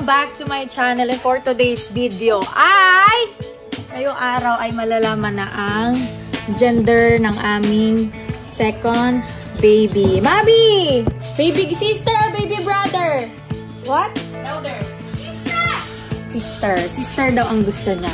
back to my channel, and for today's video ay ngayong araw ay malalaman na ang gender ng aming second baby. Mabi! Baby sister or baby brother? What? Elder. Sister. Sister daw ang gusto niya.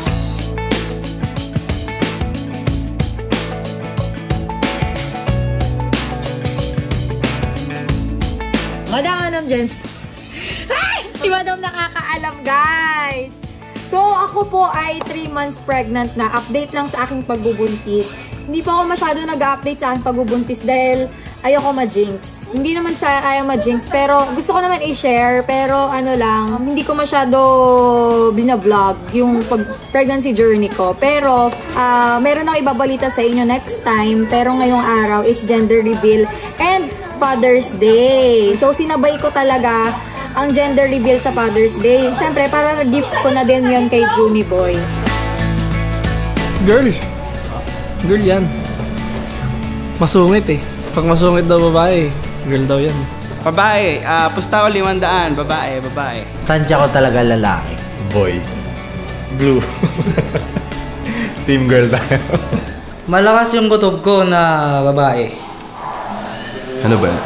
Madam, anong Jens? Ay! Si Madam nakakaalam, guys! So, ako po ay 3 months pregnant na. Update lang sa aking pagbubuntis. Hindi po ako masyado nag-update sa aking pagbubuntis dahil ayoko ma-jinx. Hindi naman sa ayaw ma-jinx, pero gusto ko naman i-share. Pero ano lang, hindi ko masyado bina-vlog yung pregnancy journey ko. Pero, meron ako ibabalita sa inyo next time. Pero ngayong araw is gender reveal and Father's Day. So, sinabay ko talaga ang gender reveal sa Father's Day. Siyempre, para gift ko na din yon kay Junie Boy. Girl. Girl yan. Masungit eh. Pag masungit daw babae, girl daw yan. Babae. Pusta ko 500. Babae. Tansya ko talaga lalaki. Boy. Blue. Team girl tayo. Malakas yung kutob ko na babae. Ano ba?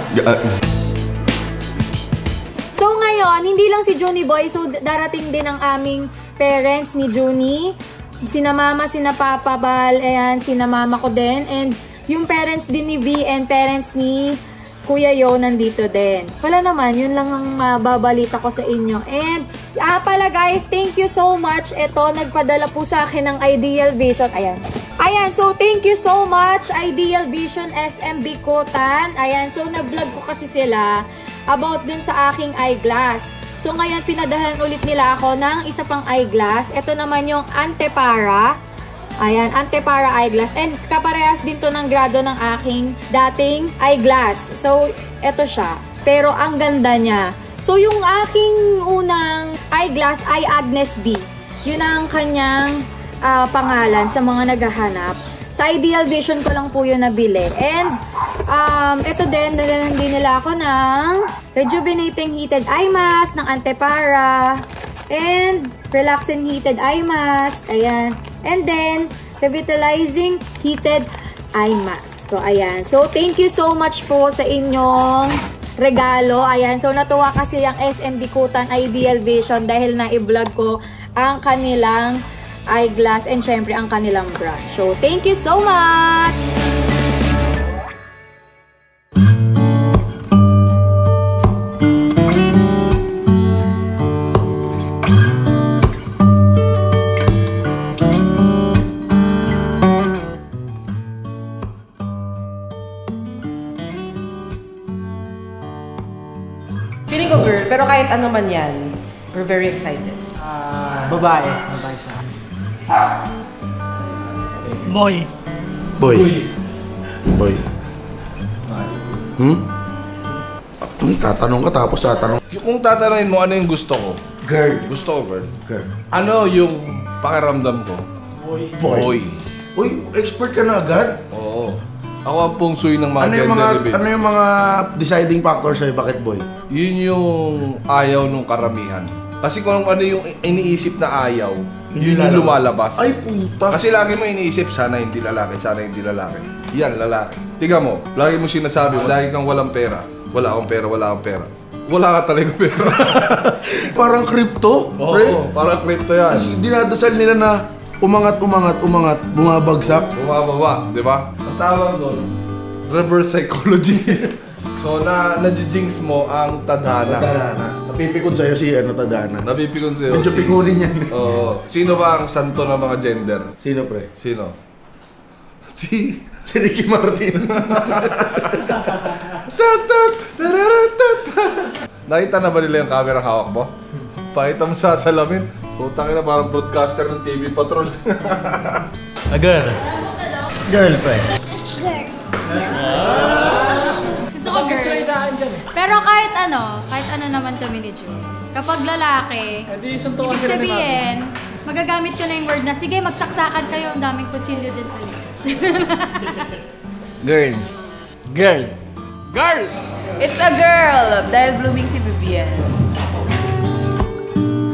So ngayon, hindi lang si Junie Boy. So darating din ang aming parents ni Junie. Sina mama, sina papa, bal, ayan, sina mama ko din. And yung parents din ni V and parents ni Kuya Yo nandito din. Wala naman, yun lang ang mababalita ko sa inyo. And pala guys, thank you so much. Ito, nagpadala po sa akin ng Ideal Vision. Ayan, so thank you so much Ideal Vision SM Bikutan. Ayan, so na-vlog ko kasi sila about dun sa aking eyeglass. So ngayon, pinadahan ulit nila ako ng isa pang eyeglass. Ito naman yung Antepara. Ayan, Antepara eyeglass. And kaparehas din to ng grado ng aking dating eyeglass. So, eto siya. Pero ang ganda niya. So, yung aking unang eyeglass ay Agnes B. Yun ang kanyang pangalan sa mga naghahanap. Sa Ideal Vision ko lang po yun nabili. And, ito din, nalalang din nila ako ng Rejuvenating Heated Eye Mask ng Antepara. And, Relaxing Heated Eye Mask. Ayan. And then, Revitalizing Heated Eye Mask. So, ayan. So, thank you so much po sa inyong regalo. Ayan. So, natuwa kasi yung SM Bikutan Ideal Vision dahil na-i-vlog ko ang kanilang eyeglass and syempre ang kanilang brand. So, thank you so much! Feeling ko girl, pero kahit ano man yan, we're very excited. Babae. Babae sa akin. Boy. Tatanong ka tapos tatanong. Kung tatanungin mo ano yung gusto ko? Girl. Gusto ko girl. Girl. Ano yung pakiramdam ko? Boy. Uy, expert ka na agad? Oo. Ako ang pungsoy ng mga gender reveal. Ano yung mga deciding factors sa'yo? Bakit boy? Yun yung ayaw nung karamihan. Kasi kung ano yung iniisip na ayaw, yun yung lumalabas. Ay, puta. Kasi lagi mo iniisip, sana hindi lalaki, sana hindi lalaki. Yan, lalaki. Tiga mo, lagi mo sinasabi, lagi kang walang pera. Wala akong pera, wala akong pera. Wala ka talaga pera. Parang crypto? Oo, parang crypto yan. Dinadasal nila na umangat, bumabagsak. Bumababa, di ba? Ang tawag doon, reverse psychology. So, na-jinx mo ang tadhana. Napipikon sa'yo si Tadhana. Napipikon sa'yo Medyo pikunin yan. Oo. Sino ba ang santo ng mga gender? Sino, pre? Sino? Si Ricky Martin. Nakita na ba nila yung camera hawak mo? Pakita mo sa salamin. Putang ina, parang broadcaster ng TV Patrol. A girl. Girl, pre. Gusto ko girl. Pero kahit ano naman kami ni Julie. Kapag lalaki, ibig sabihin, magagamit ko na yung word na, sige, magsaksakan kayo, ang daming kutsilyo dyan sa likod. Girl. Girl. It's a girl! Dahil blooming si Vivian.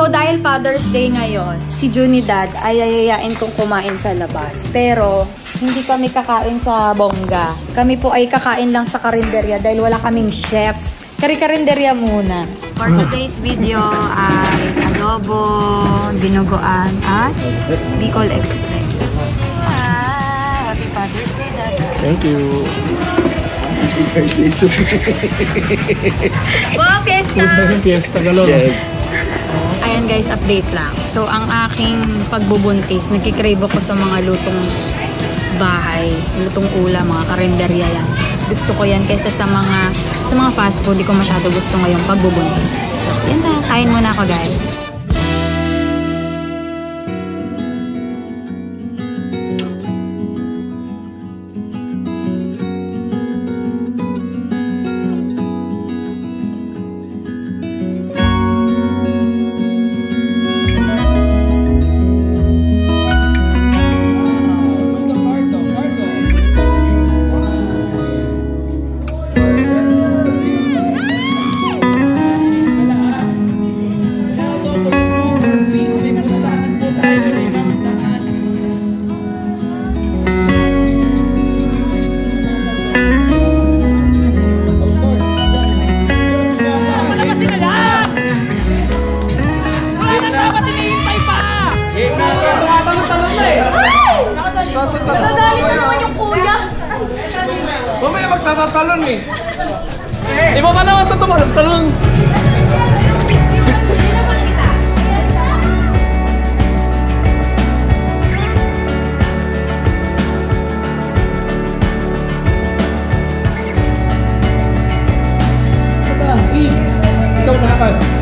So, dahil Father's Day ngayon, si Junidad ay ayayain kong kumain sa labas. Pero, hindi kami kakain sa bongga. Kami po ay kakain lang sa karinderya dahil wala kaming chef. Kari-karinderya muna. For today's video ay adobo, dinuguan at Bicol Express. Happy Father's Day, Dad. Thank you. Wow, fiesta! Fiesta galon. Ayan guys, update lang. So, ang aking pagbubuntis, nagkikrave ako sa mga lutong bahay, lutong ulam, mga karinderya yan. Mas gusto ko yan kaysa sa mga fast food, di ko masyado gusto ngayong pagbubuntis. So, yan na. Kain muna ako guys. Nadadali na naman yung kuya. Mamaya magtatatalon eh. Di ba naman ito talon? Ikaw na